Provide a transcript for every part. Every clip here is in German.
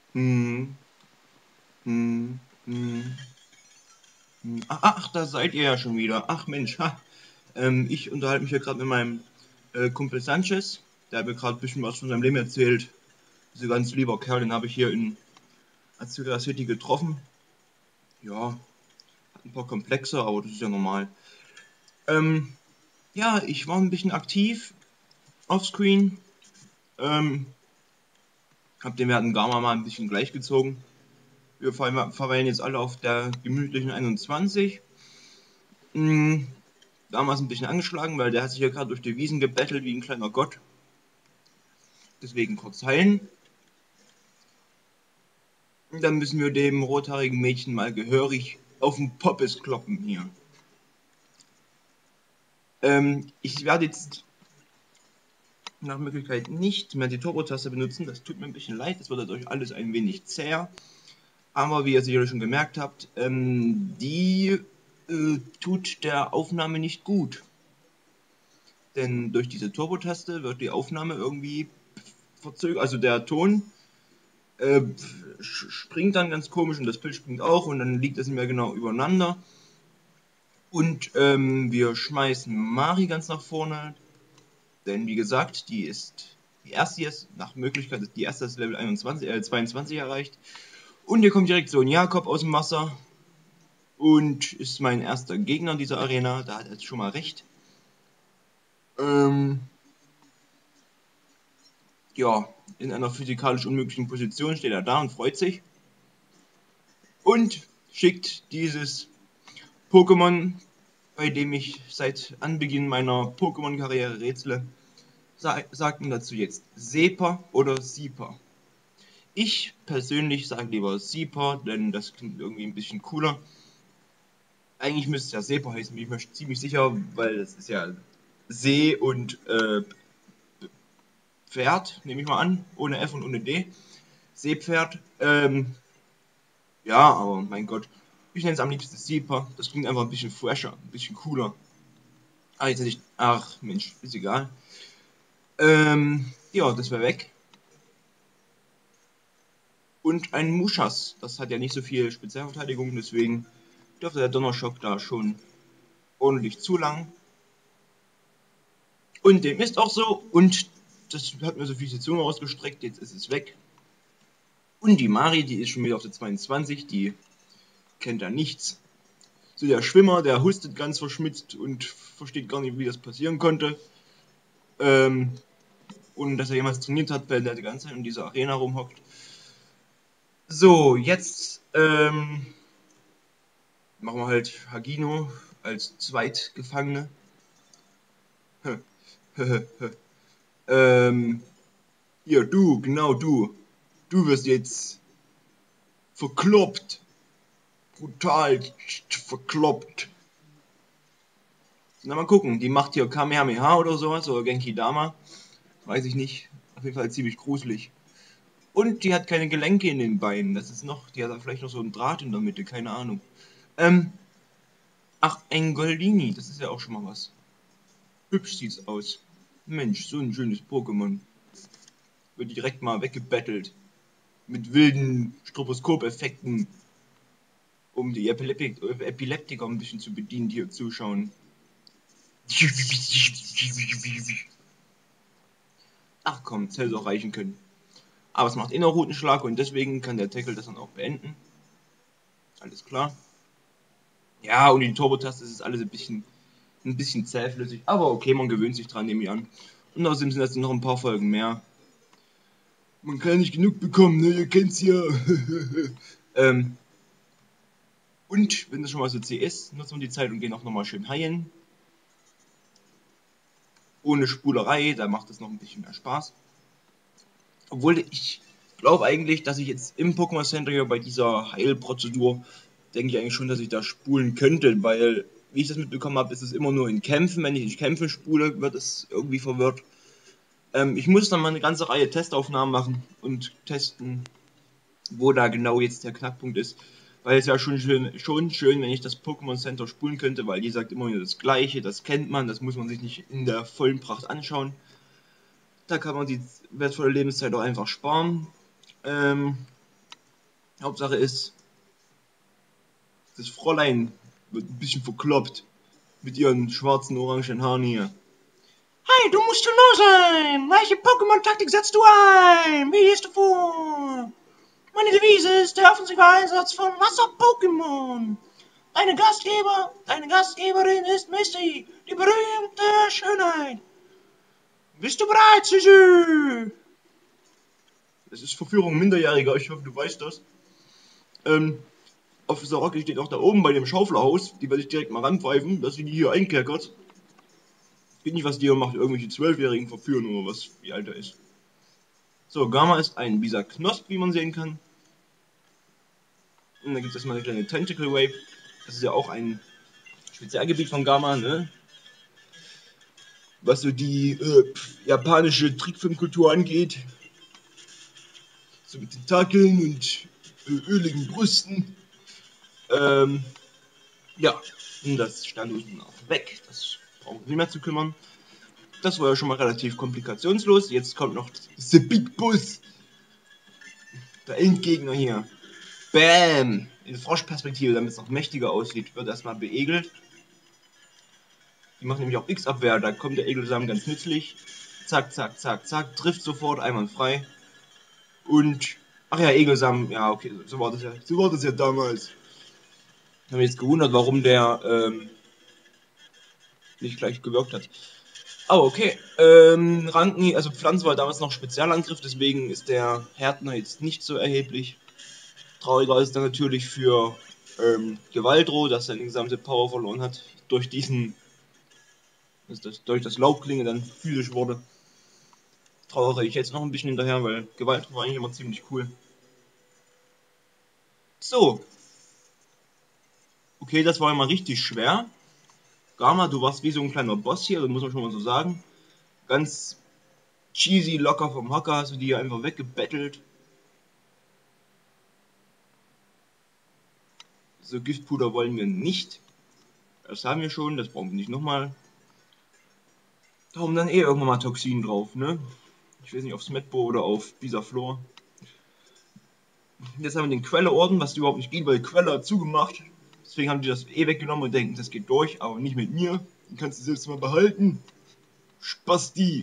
Hm, hm, hm, hm. Ach, da seid ihr ja schon wieder. Ach Mensch, ha. Ich unterhalte mich hier gerade mit meinem Kumpel Sanchez. Der hat mir gerade ein bisschen was von seinem Leben erzählt. Dieser ganz lieber Kerl, den habe ich hier in Azura City getroffen. Ja, hat ein paar Komplexe, aber das ist ja normal. Ähm, ja, ich war ein bisschen aktiv offscreen. Ähm, hab den werten Gamma mal ein bisschen gleichgezogen. Wir verweilen jetzt alle auf der gemütlichen 21. Hm, damals ein bisschen angeschlagen, weil der hat sich ja gerade durch die Wiesen gebettelt wie ein kleiner Gott. Deswegen kurz heilen. Und dann müssen wir dem rothaarigen Mädchen mal gehörig auf den Poppes kloppen hier. Ich werde jetzt nach Möglichkeit nicht mehr die Turbo-Taste benutzen. Das tut mir ein bisschen leid. Das wird dadurch alles ein wenig zäher. Aber wie ihr sicherlich schon gemerkt habt, die tut der Aufnahme nicht gut. Denn durch diese Turbo-Taste wird die Aufnahme irgendwie verzögert. Also der Ton äh, springt dann ganz komisch und das Bild springt auch und dann liegt das nicht mehr genau übereinander. Und wir schmeißen Mari ganz nach vorne, denn wie gesagt, die ist die erste jetzt, nach Möglichkeit, die erste das Level 22 erreicht. Und hier kommt direkt so ein Jakob aus dem Wasser und ist mein erster Gegner in dieser Arena, da hat er jetzt schon mal recht. Ähm, ja, in einer physikalisch unmöglichen Position steht er da und freut sich. Und schickt dieses Pokémon, bei dem ich seit Anbeginn meiner Pokémon-Karriere rätsle, sagt man dazu jetzt Sepa oder Sieper. Ich persönlich sage lieber Sieper, denn das klingt irgendwie ein bisschen cooler. Eigentlich müsste es ja Sepa heißen, bin ich mir ziemlich sicher, weil es ist ja See und Pferd, nehme ich mal an, ohne F und ohne D. Seepferd. Ja, aber mein Gott. Ich nenne es am liebsten Sieper. Das klingt einfach ein bisschen fresher, ein bisschen cooler. Ah, jetzt hätte ich. Ach, Mensch, ist egal. Ja, das wäre weg. Und ein Muschas. Das hat ja nicht so viel Spezialverteidigung, deswegen dürfte der Donnerschock da schon ordentlich zulangen. Und dem ist auch so. Und das hat mir so viel die Zunge ausgestreckt. Jetzt ist es weg. Und die Mari, die ist schon wieder auf der 22. Die kennt da nichts. So der Schwimmer, der hustet ganz verschmitzt und versteht gar nicht, wie das passieren konnte. Und dass er jemals trainiert hat, weil der die ganze Zeit in dieser Arena rumhockt. So, jetzt machen wir halt Hagino als Zweitgefangene. Hier, du, genau du. Du wirst jetzt verkloppt. Brutal verkloppt. Na, mal gucken. Die macht hier Kamehameha oder sowas, oder Genki Dama. Weiß ich nicht. Auf jeden Fall ziemlich gruselig. Und die hat keine Gelenke in den Beinen. Das ist noch, die hat da vielleicht noch so einen Draht in der Mitte, keine Ahnung. Ähm, ach, ein Goldini, das ist ja auch schon mal was. Hübsch sieht's aus. Mensch, so ein schönes Pokémon. Wird direkt mal weggebettelt. Mit wilden Stroboskop-Effekten, um die Epileptiker ein bisschen zu bedienen, die hier zuschauen. Ach komm, das hätte es auch reichen können. Aber es macht Innerroutenschlag und deswegen kann der Tackle das dann auch beenden. Alles klar. Ja, und die Turbo-Taste ist alles ein bisschen zähflüssig. Aber okay, man gewöhnt sich dran, nehme ich an. Und außerdem sind das noch ein paar Folgen mehr. Man kann nicht genug bekommen, ne? Ihr kennt's ja. ähm, und wenn das schon mal so zäh ist, nutzen wir die Zeit und gehen auch nochmal schön heilen. Ohne Spulerei, da macht es noch ein bisschen mehr Spaß. Obwohl ich glaube eigentlich, dass ich jetzt im Pokémon Center hier bei dieser Heilprozedur, denke ich eigentlich schon, dass ich da spulen könnte, weil, wie ich das mitbekommen habe, ist es immer nur in Kämpfen. Wenn ich in Kämpfen spule, wird es irgendwie verwirrt. Ich muss dann mal eine ganze Reihe Testaufnahmen machen und testen, wo da genau jetzt der Knackpunkt ist. Weil es ja schon schön, wenn ich das Pokémon Center spulen könnte, weil die sagt immer nur das Gleiche, das kennt man, das muss man sich nicht in der vollen Pracht anschauen. Da kann man die wertvolle Lebenszeit auch einfach sparen. Ähm, Hauptsache ist, das Fräulein wird ein bisschen verkloppt mit ihren schwarzen, orangen Haaren hier. Hey, du musst schlau sein! Welche Pokémon-Taktik setzt du ein? Wie gehst du vor? Meine Devise ist der offensive Einsatz von Wasser-Pokémon. Deine Gastgeberin ist Misty, die berühmte Schönheit. Bist du bereit, Süßü? Das ist Verführung Minderjähriger, ich hoffe, du weißt das. Officer Rocky steht auch da oben bei dem Schauflerhaus. Die werde ich direkt mal ranpfeifen, dass sie die hier einkerkert. Ich weiß nicht, was die hier macht, irgendwelche 12-Jährigen verführen oder was, wie alt er ist. So, Gamma ist ein dieser Knosp, wie man sehen kann. Und dann gibt es erstmal eine kleine Tentacle Wave. Das ist ja auch ein Spezialgebiet von Gamma, ne? Was so die japanische Trickfilmkultur angeht. So mit Tentakeln und öligen Brüsten. Ja, und das stand unten auch weg. Das brauchen wir nicht mehr zu kümmern. Das war ja schon mal relativ komplikationslos. Jetzt kommt noch The Big Boss. Der Endgegner hier. Bam! In Froschperspektive, damit es noch mächtiger aussieht, wird erstmal beegelt. Die machen nämlich auch X-Abwehr, da kommt der Egelsamen ganz nützlich. Zack, zack, zack, zack, trifft sofort einwandfrei. Und, ach ja, Egelsamen, ja, okay, so war das ja damals. Ich habe mich jetzt gewundert, warum der nicht gleich gewirkt hat. Oh, okay. Ranken, also Pflanze war damals noch Spezialangriff, deswegen ist der Härtner jetzt nicht so erheblich. Trauriger ist dann natürlich für Gewaltro, dass er die gesamte Power verloren hat. Durch durch das Laubklinge dann physisch wurde. Trauere ich jetzt noch ein bisschen hinterher, weil Gewaltro war eigentlich immer ziemlich cool. So. Okay, das war immer richtig schwer. Gamma, du warst wie so ein kleiner Boss hier, das muss man schon mal so sagen. Ganz cheesy, locker vom Hocker, hast du die einfach weggebettelt. So, Giftpuder wollen wir nicht. Das haben wir schon, das brauchen wir nicht nochmal. Da haben dann eh irgendwann mal Toxin drauf, ne? Ich weiß nicht, auf Smetbo oder auf Bisaflor. Jetzt haben wir den Quelleorden, was überhaupt nicht geht, weil Quelle hat zugemacht. Deswegen haben die das eh weggenommen und denken, das geht durch, aber nicht mit mir. Den kannst du selbst mal behalten. Spasti.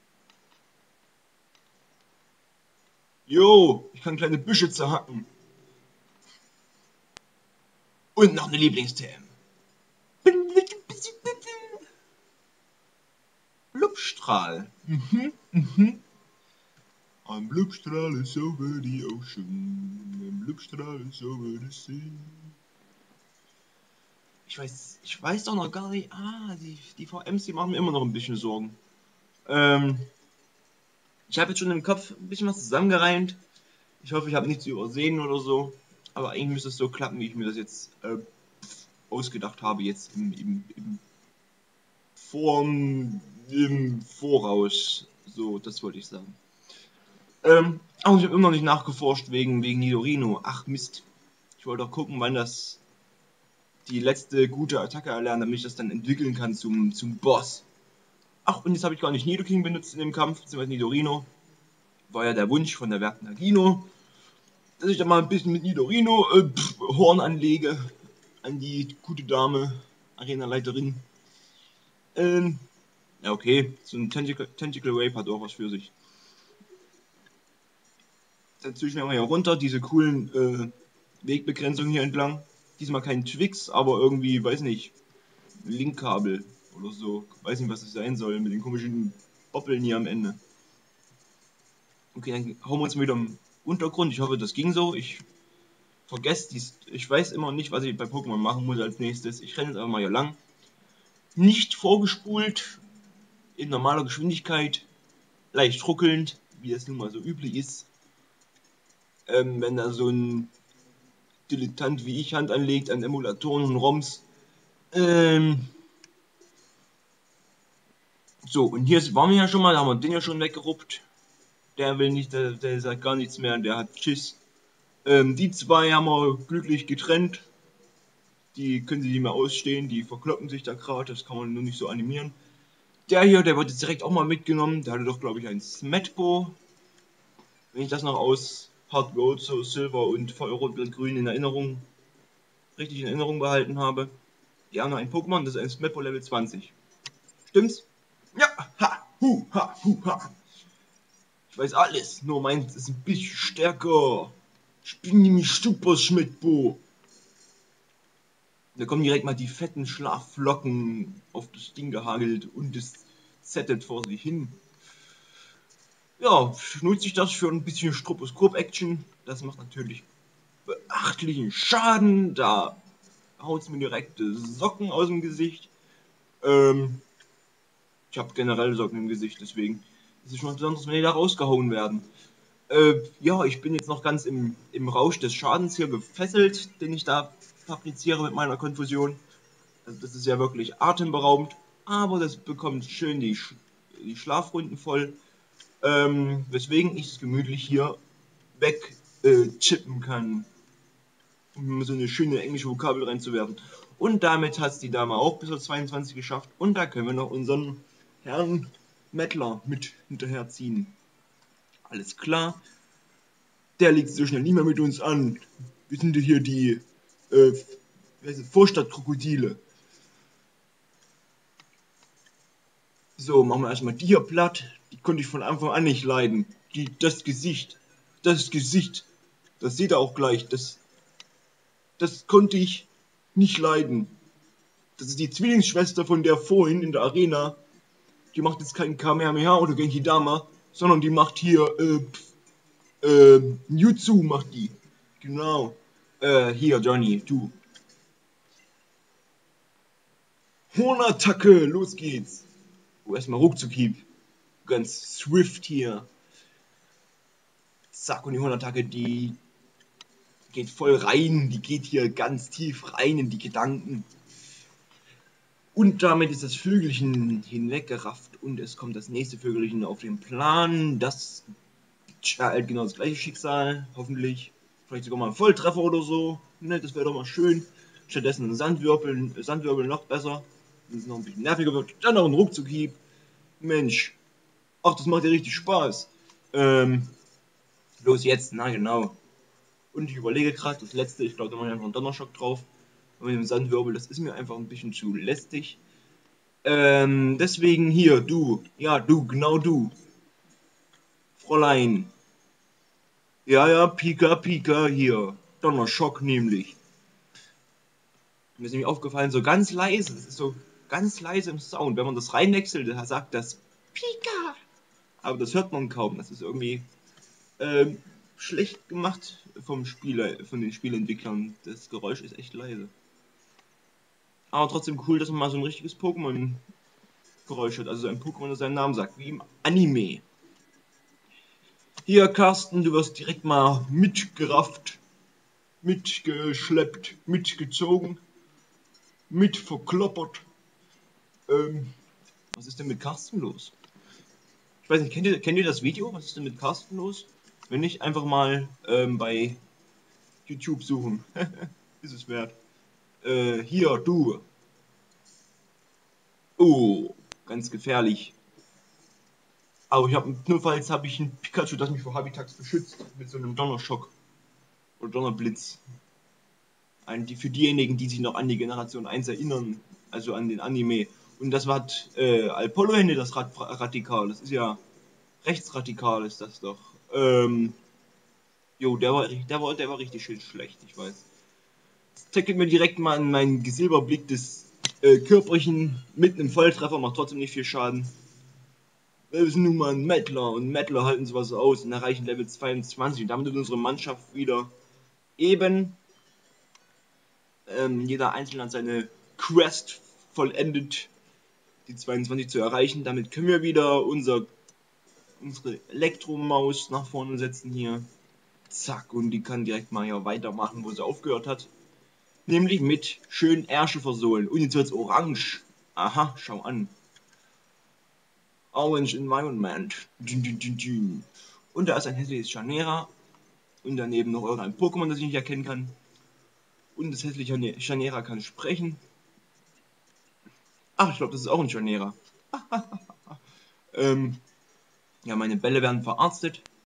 Jo, ich kann kleine Büsche zerhacken. Und noch eine Lieblings-TM. Blubstrahl. Ein Blubstrahl is over the ocean. Ein Blubstrahl is over the sea. Ich weiß doch noch gar nicht. Die VMs, die machen mir immer noch ein bisschen Sorgen. Ich habe jetzt schon im Kopf ein bisschen was zusammengereimt. Ich hoffe, ich habe nichts übersehen oder so. Aber eigentlich müsste es so klappen, wie ich mir das jetzt ausgedacht habe, jetzt im Voraus. So, das wollte ich sagen. Aber ich habe immer noch nicht nachgeforscht wegen Nidorino. Ach Mist. Ich wollte doch gucken, wann das die letzte gute Attacke erlernen, damit ich das dann entwickeln kann zum Boss. Ach, und jetzt habe ich gar nicht Nidoking benutzt in dem Kampf, beziehungsweise Nidorino. War ja der Wunsch von der werten Nagino, dass ich da mal ein bisschen mit Nidorino Horn anlege an die gute Dame, Arenaleiterin. Ja, okay, so ein Tentacle Wave hat auch was für sich. Dann züchten wir mal hier runter, diese coolen Wegbegrenzungen hier entlang. Diesmal kein Twix, aber irgendwie, weiß nicht, Linkkabel oder so. Weiß nicht, was das sein soll mit den komischen Boppeln hier am Ende. Okay, dann hauen wir uns wieder im Untergrund. Ich hoffe, das ging so. Ich vergesse ich weiß immer nicht, was ich bei Pokémon machen muss als nächstes. Ich renne jetzt einfach mal hier lang. Nicht vorgespult, in normaler Geschwindigkeit, leicht ruckelnd, wie es nun mal so üblich ist. Wenn da so ein Dilettant wie ich Hand anlegt an Emulatoren und ROMs. So, und hier waren wir ja schon mal, da haben wir den ja schon weggeruppt. Der will nicht, der sagt gar nichts mehr, der hat Schiss. Die zwei haben wir glücklich getrennt. Die können sie nicht mehr ausstehen, die verkloppen sich da gerade, das kann man nur nicht so animieren. Der hier, der wird jetzt direkt auch mal mitgenommen. Der hatte doch, glaube ich, ein Smetbo. Wenn ich das noch Hard Gold, so Silber und Feuerrot, Blatt, Grün in Erinnerung, richtig in Erinnerung behalten habe. Die haben noch ein Pokémon, das ist ein Smepo Level 20. Stimmt's? Ja, ha, ha. Ich weiß alles, nur meins ist ein bisschen stärker. Ich bin nämlich Super Schmidtbo. Da kommen direkt mal die fetten Schlafflocken auf das Ding gehagelt und es zettet vor sich hin. Ja, nutze ich das für ein bisschen Stroboskop-Action. Das macht natürlich beachtlichen Schaden. Da haut es mir direkt Socken aus dem Gesicht. Ich habe generell Socken im Gesicht, deswegen ist es schon besonders, wenn die da rausgehauen werden. Ja, ich bin jetzt noch ganz im Rausch des Schadens hier gefesselt, den ich da fabriziere mit meiner Konfusion. Also das ist ja wirklich atemberaubend, aber das bekommt schön die Schlafrunden voll, weswegen ich es gemütlich hier weg chippen kann, um so eine schöne englische Vokabel reinzuwerfen. Und damit hat es die Dame auch bis auf 22 geschafft und da können wir noch unseren Herrn Mettler mit hinterherziehen. Alles klar, der legt so schnell nie mehr mit uns an. Wir sind hier die Vorstadtkrokodile. So, machen wir erstmal die hier platt. Die konnte ich von Anfang an nicht leiden. Das Gesicht, das seht ihr auch gleich. Das konnte ich nicht leiden. Das ist die Zwillingsschwester von der vorhin in der Arena. Die macht jetzt kein Kamehameha oder Genki Dama, sondern die macht hier, Jutsu macht die. Genau. Hier, Johnny, du. Hornattacke, los geht's. Oh, erstmal Ruckzuckhieb. Ganz swift hier. Zack, und die Hornattacke, die geht voll rein. Die geht hier ganz tief rein in die Gedanken. Und damit ist das Vögelchen hinweggerafft und es kommt das nächste Vögelchen auf den Plan. Das halt genau das gleiche Schicksal, hoffentlich. Vielleicht sogar mal ein Volltreffer oder so. Ne, das wäre doch mal schön. Stattdessen ein Sandwirbel noch besser. Das ist noch ein bisschen nerviger wird. Dann noch ein Ruckzuckhieb. Mensch. Ach, das macht ja richtig Spaß. Los jetzt, na genau. Und ich überlege gerade, das letzte, ich glaube, da mache ich einfach einen Donnerschock drauf. Und mit dem Sandwirbel, das ist mir einfach ein bisschen zu lästig. Deswegen hier, du. Ja, du, genau du. Fräulein. Ja, Pika, hier. Donnerschock nämlich. Mir ist nämlich aufgefallen, so ganz leise, das ist so ganz leise im Sound. Wenn man das reinwechselt, da sagt das Pika. Aber das hört man kaum. Das ist irgendwie schlecht gemacht von den Spielentwicklern. Das Geräusch ist echt leise. Aber trotzdem cool, dass man mal so ein richtiges Pokémon-Geräusch hat. Also ein Pokémon, das seinen Namen sagt, wie im Anime. Hier, Carsten, du wirst direkt mal mitgerafft, mitgeschleppt, mitgezogen, mit verkloppert. Was ist denn mit Carsten los? Ich weiß nicht, kennt ihr das Video? Was ist denn mit Carsten los? Wenn nicht, einfach mal bei YouTube suchen. Ist es wert. Hier, du. Oh, ganz gefährlich. Aber notfalls habe ich ein Pikachu, das mich vor Habitax beschützt, mit so einem Donnerschock. Oder Donnerbblitz. Für diejenigen, die sich noch an die Generation 1 erinnern, also an den Anime. Und das hat Alpollo-Hände, das Radikal. Das ist ja rechtsradikal, ist das doch. Jo, der war richtig schön schlecht, ich weiß. Das tackelt mir direkt mal in meinen Silberblick des Körperchen mit einem Volltreffer, macht trotzdem nicht viel Schaden. Wir sind nun mal ein Mettler und Mettler halten sowas aus und erreichen Level 22. Und damit ist unsere Mannschaft wieder eben. Jeder Einzelne hat seine Quest vollendet, die 22 zu erreichen. Damit können wir wieder unsere Elektromaus nach vorne setzen hier. Zack, und die kann direkt mal hier weitermachen, wo sie aufgehört hat. Nämlich mit schön Ärsche versohlen. Und jetzt wird's orange. Aha, schau an. Orange Environment. Und da ist ein hässliches Chanera. Und daneben noch irgendein Pokémon, das ich nicht erkennen kann. Und das hässliche Chanera kann sprechen. Ach, ich glaube, das ist auch ein Chanera. Ja, meine Bälle werden verarztet.